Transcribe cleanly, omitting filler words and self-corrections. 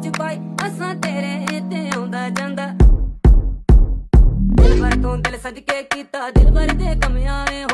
ਚ ਪਾਈ ਅਸਾਂ ਤੇਰੇ ਤੇ ਆਉਂਦਾ ਜਾਂਦਾ। ਦਿਲ ਭਰ ਤੋਂ ਦਿਲ ਸੱਜ ਕੇ ਕੀਤਾ ਦਿਲ ਭਰ ਦੇ ਕਮਿਆਂ